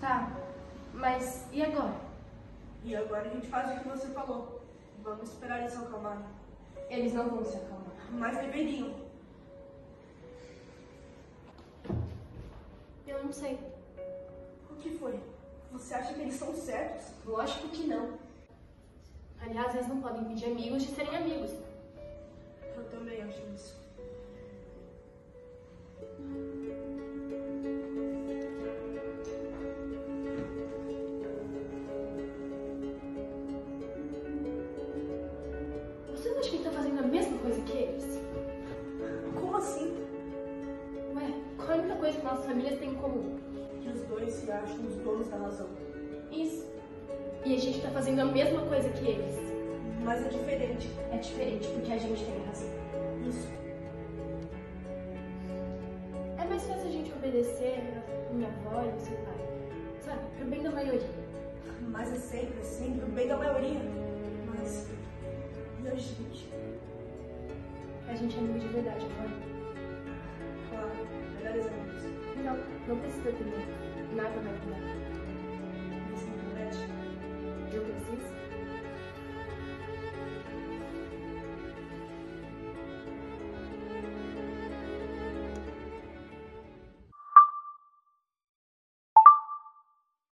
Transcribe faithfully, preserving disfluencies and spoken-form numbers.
Tá, mas e agora? E agora a gente faz o que você falou. Vamos esperar eles se acalmarem. Eles não vão se acalmar. Mas deveriam. Eu não sei. O que foi? Você acha que eles estão certos? Lógico que não. Aliás, eles não podem impedir amigos de serem amigos. Eu também acho isso. Vocês acham que ele tá fazendo a mesma coisa que eles? Como assim? Ué, qual é a única coisa que nossas famílias têm em comum? Que os dois se acham os donos da razão. Isso. E a gente tá fazendo a mesma coisa que eles. Mas é diferente. É diferente porque a gente tem razão. Isso. É mais fácil a gente obedecer a minha avó e o seu pai. Sabe? Pro bem da maioria. Mas é sempre assim, pro bem da maioria. Mas... e a gente? A gente é amigo de verdade, amor. Claro, melhores amigos. Não, não precisa ter medo. Nada vai mudar. Você não promete? Eu preciso?